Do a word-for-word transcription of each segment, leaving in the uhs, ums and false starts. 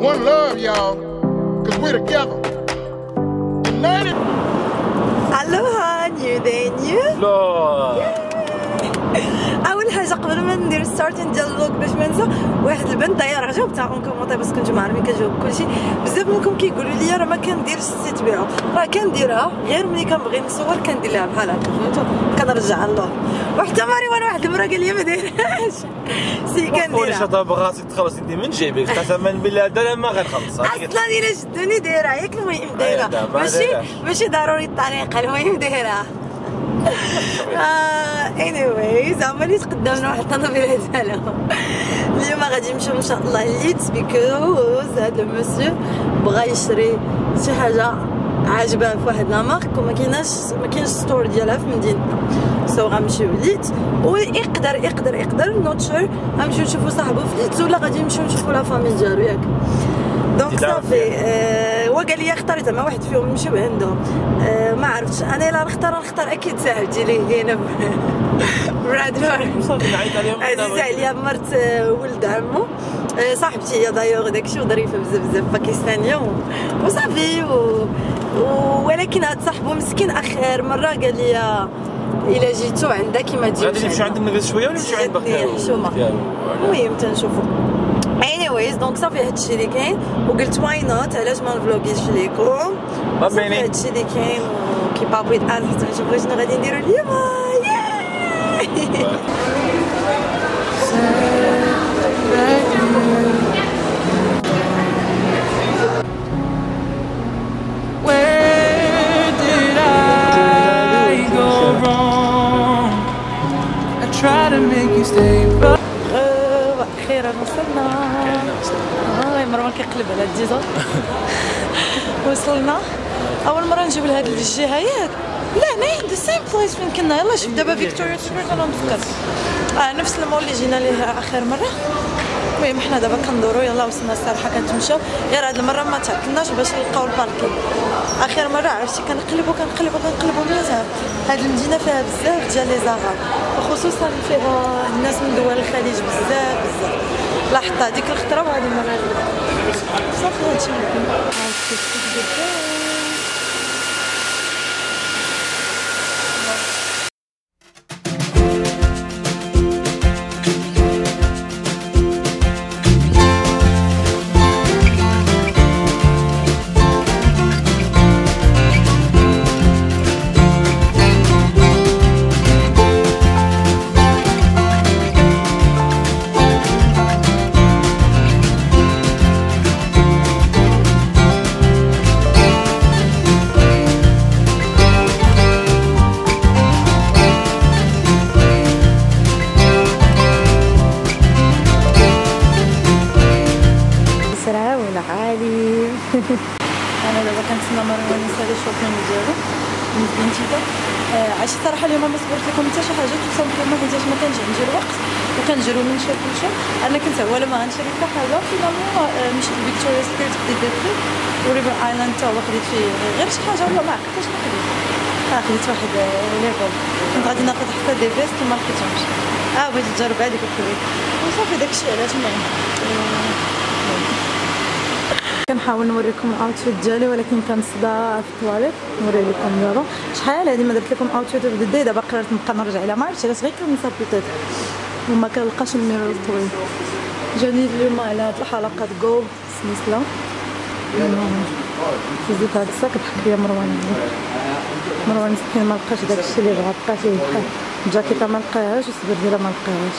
One love, y'all, cause we're together. United. Aloha, new day, new. لا اول حاجه قبل ما ندير ستارتين ديال الفلوق باش ما ننسى، واحد البنت دايره جاوبتها اون كومونتير بس كنتو عارفين كنجاوب كلشي. بزاف منكم كيقولوا لي راه ما كنديرش السيت بيعو، راه كنديرها غير ملي كنبغي نصور كندير لها بحال هكا فهمتوا، كنرجع لله. وحتى مريوان واحد المره قال لي ما دايرهاش سي كنديرها. قولي شطا بغاتك تخلصي انت من جيبك قسما بالله هذا ما غنخلص اصلا الا شدوني دايرها ياك، المهم دايرها ماشي ماشي ضروري الطريقه، المهم دايرها. anyways عمالي تقدمنا واحد الطوموبيله ديالهم. اليوم غادي نمشيو ان شاء الله لليدز بيكوز هذا المسيو بغا يشري شي حاجه عاجباه في واحد لامارك وما كايناش ما كاينش ستور ديالها في مدينتنا، سو غنمشيو لليدز ويقدر يقدر يقدر نوت شور غنمشيو نشوفو صاحبو في ليدز ولا غادي نمشيو نشوفو لا فامي ديالو ياك. دونك صافي آه هو قال لي اختار زعما واحد فيهم نمشيو عندهم. آه ما عرفتش انا الا نختار نختار اكيد صاحبتي اللي هنا برادفورد عزيزه عليا مرت آه ولد عمو. آه صاحبتي هي دايوغ داكشي وظريفه بزاف بزاف باكستانيه وصافي و... ولكن هاد صاحبو مسكين اخر مره قال لي الا جيتو عندها كيما تجيو غادي نمشيو عند النبي شويه ولا نمشيو عند باقي حشومه. المهم تنشوفو anyways دونك صافي هادشي اللي كاين وقلت واي نوت علاش ما نفلوغيش ليكم صافي هادشي اللي كاين وكي بابيت انا حتى نشوفو شنو غادي نديرو اليوم. اخيرا وصلنا. اه مروان كيقلب على الديزل. وصلنا اول مره نجيو لهاد الجهه ياك. لا هنايا عند السيم بلايس فين كنا. يلاه شوف دابا فيكتوريا سيكريت انا نفكر اه نفس المول اللي جينا ليه اخر مره. المهم حنا دابا كندورو يلا وصلنا الصراحه كنتمشاو غير هاد المره ما تعطلناش باش نلقاو الباركين. اخر مره عرفتي كنقلبو كنقلبو كنقلبو مليح. هاد المدينه فيها بزاف ديال لي زاغار وخصوصا فيها الناس من دول الخليج بزاف بزاف. لاحظت هذيك الخطره وهذه المره صافي هادشي اللي كاين. انا دابا كنتسنى مروان يسالي الشوبينغ ديالو من بنتيتا. عشت صراحه اليوم ما صبرت لكم حتى شي حاجه توصلوا حيت ما كانش عندي الوقت وكنجرو من شوف لشوف. انا كنت اولا ما غنشري حتى حاجه فينالمون مشيت لفيكتوريا سكريت خديت دي بري وريفر ايلاند تا هو خديت فيه غير شي حاجه ولا ما عرفتش ما خديت. اه خديت واحد ليفل كنت غادي ناخذ حتى دي فيست وما لقيتهمش. اه بغيت نجرب هذيك الكريك وصافي داكشي علاش المهم كنحاول نوريكم الاوتفيت ديالي ولكن كنصدع في الطواليت. نوري لكم دابا شحال هادي ما درت لكم اوتفيت في الدي. دابا قررت نبقى نرجع الى ما عرفتش علاش غير كنسى بيتيت وما كنلقاش الميرور الطويل. جاني اليوم على هاد الحلقه جو سميسلا زيت هاد الساك ضحك ليا مروان. مروان مسكين ما لقاش داكشي اللي بغا بقى فيه بحال الجاكيطه ما لقاهاش والسبرديله ما لقاهاش.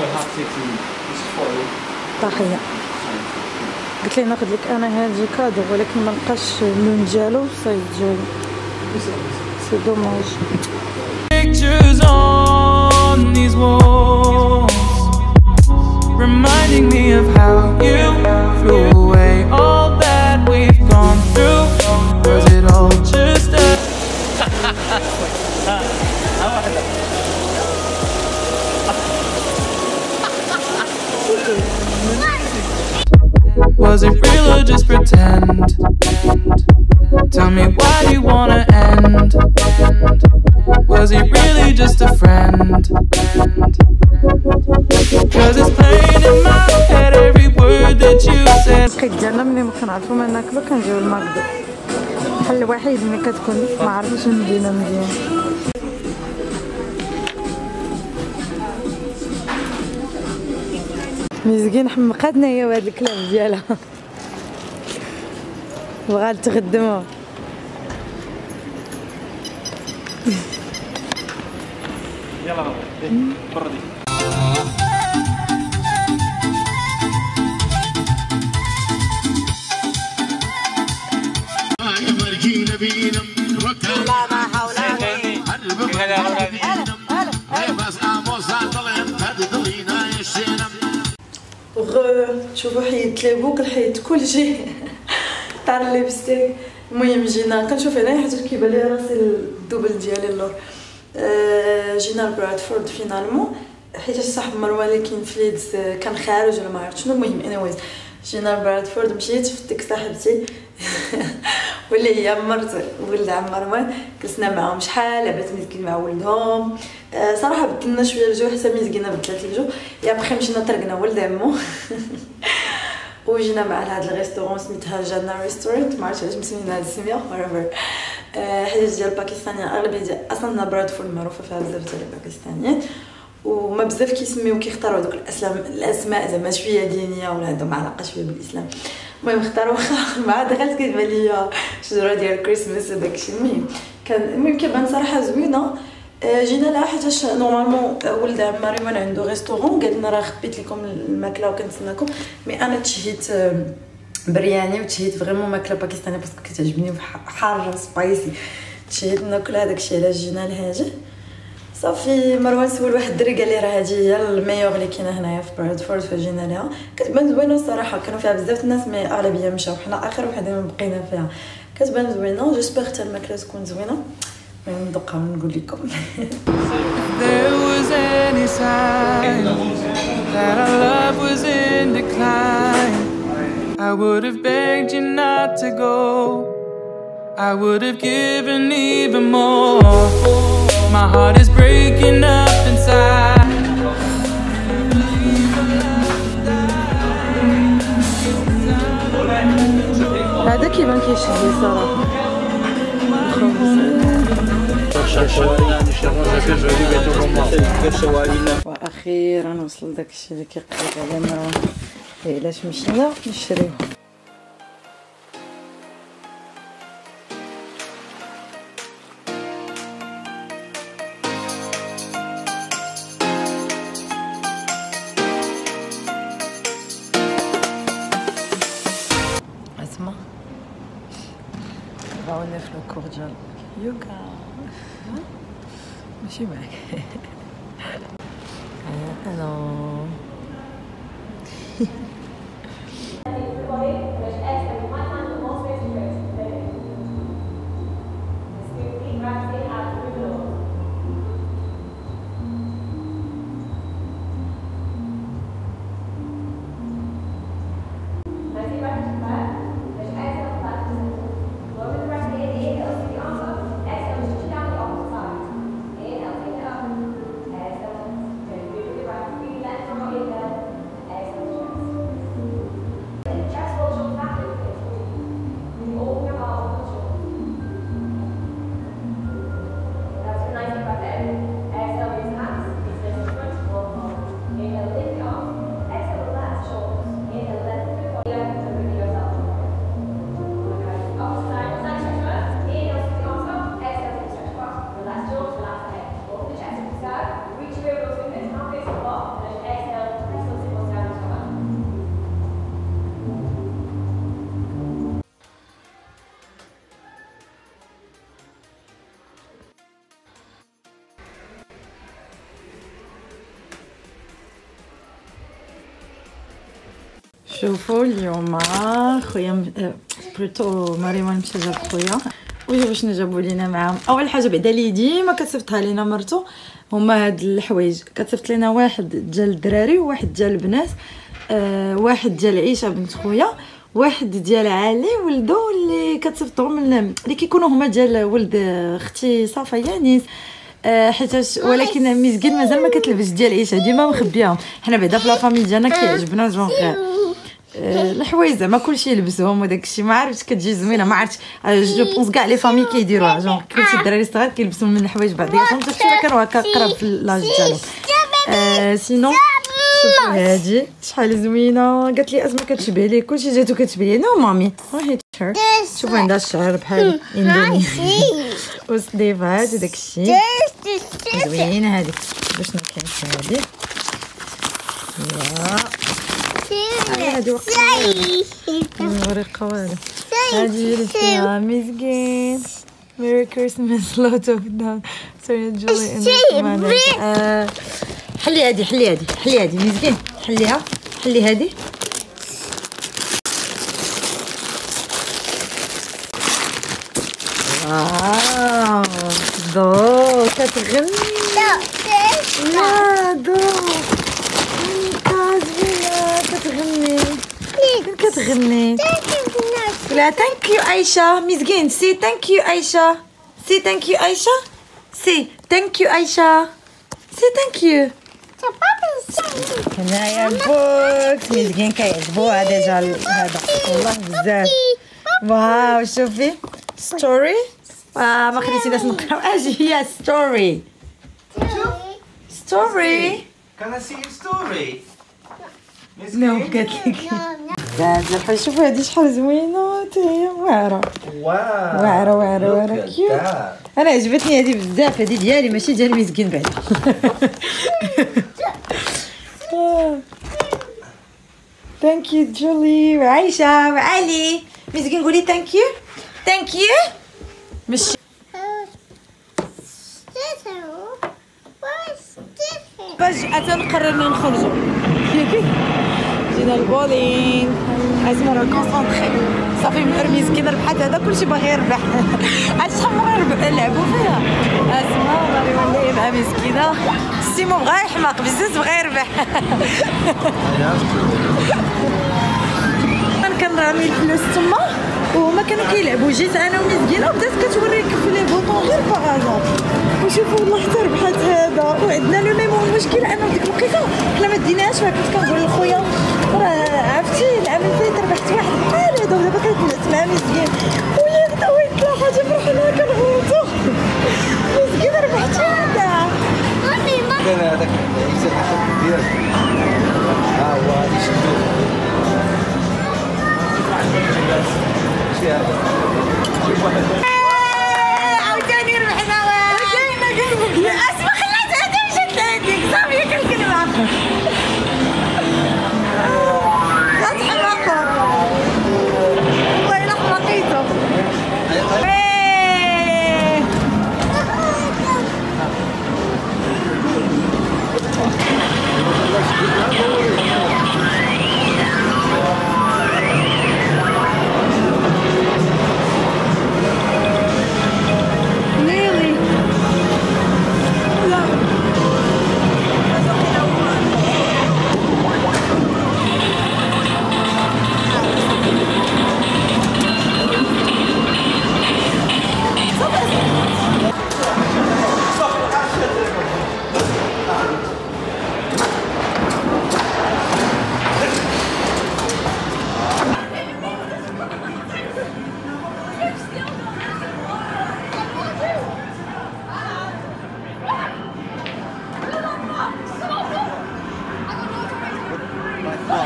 طاحيه قلت لي ناخذ لك انا هذا كادو ولكن ما لقاش اللون ديالو السايز ديالو. سي دوماج. Pictures on these walls reminding me of how you threw away all that we've gone through. Was it all just a Was it real or just pretend? Tell me why do you wanna end? Was he really just a friend? الحيط ديالنا ملي ما كنعرفو ما ناكلو كنجيو للماكدو، الحل الوحيد ملي كتكون ما عرفتش المدينه مزيان. مسكين حمقاتنا هي وهاد الكلام ديالها بغات تخدمو. يلا برا دي شوفوا حيدت لي بوكل، حيدت كلشي تاع الليبستيك. المهم جينا كنشوف هنا حيت كيبان لي راسي الدوبل ديالي اللور. أه جينا لبرادفورد فينالمون حيت صاحب مروه اللي كاين في ليدز كان خارج ولا ما عرفت شنو. المهم انيويز جينا لبرادفورد، مشيت فتك صاحبتي واللي هي مرت ولد عم مروان، جلسنا معاهم شحال لعبات مسكين مع ولدهم. أه صراحه بدلنا شويه الجو حتى مسكينه بدلات الجو. يا بخي مشينا طرقنا ولد عمو وجينا مع هاد الريستورون سميتها جانا ريستورانت، ما عرفتش علاش مسميين هاد السميه whatever. أه حيت ديال باكستانيين اغلبيه ديال اصلا برادفورد معروفه فيها بزاف ديال الباكستانيين، وما بزاف كيسميو كيختاروا دوك الاسلام الاسماء زعما شويه دينيه ولا عندهم علاقه شويه بالاسلام. المهم اختاروا مع دخلت كتبان ليا شجره ديال كريسماس وداكشي. المهم كان المهم كيبان صراحه زوينه. جينا لها حيتاش نورمالمون ولد عم مريمان عنده ريستورون، قال لنا راه خبيت لكم الماكله وكنتسناكم. مي انا تشهيت برياني وتشهيت فريمون ماكله باكستانيه باسكو كتعجبني حاره سبايسي، تشهيت ناكل هذاك الشيء علاش جينا لهاجه. صافي مروان سول واحد الدري قال لي راه هذه هي الميور اللي كاينه هنايا في برادفورد، فجينا لها. كتبان زوينه الصراحه، كانوا فيها بزاف الناس مي اغلبيه مشاو، حنا اخر وحدين بقينا فيها. كتبان زوينه، جيسبر حتى الماكله تكون زوينه. المهم ندوقها ونقول لكم. There was any sign that our love was in decline, I would have begged you not to go, I would have given even more. My heart is breaking up inside. هذا كيبان كيشهي صراحه. واخيرا وصل داكشي اللي كيقلب على مروان. علاش مشينا نشريوه. اسمع راونا في الكورجال يوكا ماشي معاك. الو شوفوا اليوم خويا بلوتو مريمان مشى جاب خويا وشوفوا شنو جابوا لينا معاهم. اول حاجه بعدا لي ديما كتصيفطها لينا مرتو هما هاد الحوايج، كتصيفط لينا واحد ديال الدراري وواحد ديال البنات، آه واحد ديال عيشه بنت خويا، واحد ديال علي ولدو اللي كتصيفطهم اللي كيكونوا هما ديال ولد اختي صافا يانيس. آه حيتاش ولكن مزكين مازال ما كتلبس ديال عيشه ديما مخبيهم. حنا بعدا في لا فامي ديالنا كيعجبنا جونغ آه الحوايج زعما كلشي يلبسوهم وداك الشيء ما عرفتش كتجي زوينه ما عرفتش جو بونس كاع لي فامي كيديروها جونغ كلشي الدراري الصغار كيلبسوا من الحوايج بعضياتهم حتى شي كانوا هكا قراب في لاج ديالهم. آه سينو شوفوا هادي شحال زوينه قالت لي اسماء كتشبه لي كلشي جاتو كتشبه لي نو مامي هي الشعر شوفوا عندها الشعر بحال اندوني وسليفات وداك الشيء زوينه هادي باش نكمل هادي يا هادي ورقه والو هادي فيها مزكين ميري كريسماس لوت اوف داون سوري جولي حلي هادي حلي هادي حلي هادي مزكين حليها حلي هادي واو دو كتغني لا دو كازوية كتغني كتغني لا ثانك يو عايشة مزكين سي ثانك يو عايشة سي ثانك يو عايشة سي ثانك يو عايشة سي ثانك يو هنايا بوكس مزكين كيعجبو هذا جا هذا والله بزاف واو شوفي ستوري آه ما خليتيناش نقراو اجي هي ستوري ستوري Can I see your story? نو قالت لك بزاف شوفوا هادي شحال زوينه حتى هي واعره واو واعره واعره واعره كيوت انا عجبتني هادي بزاف هادي ديالي ماشي ديال مزكين بعدا ثانك يو جولي وعايشه وعلي مزكين قولي ثانك يو ثانك يو ماشي فجأة قررنا نخرجوا ياكي جينا البولينغ اسماء راه كونسونطري صافي مسكينه ربحات هذا كلشي باغي يربح عاد شحال مره نلعبوا فيها اسماء باغي يولي مع مسكينه سيمو بغا يحماق بزاف بغا يربح كنرمي الفلوس تما وهما كانوا كيلعبوا جيت انا ومزكينه وبدات كتوريك في لي بوطون غير باغازار وشوفوا والله حتى ربحات هذا وعندنا لو ميم المشكل انه ديك الوقيته حنا ما ديناهاش فكنت كنقول لخويا راه عرفتي العام اللي فات ربحت واحد بحال هذا ودابا كنتنعس مع مزكين ويا هدا وين طلع حاجه فرحنا كنغوتو مزكين ربحتي هذا كان هذاك الانسان هذاك ديالك ها هو غادي يشدو شي هذا شوف واحد عاوتاني ربحنا لا اسمع خلات هذا مشات لهاديك صافي كنكلمها لا تحماقوا والله الا حماقيتو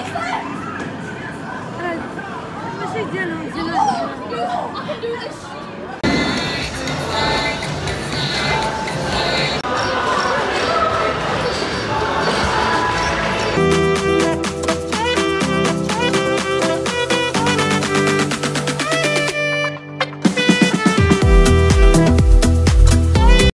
ماشي ديالهم ديالهم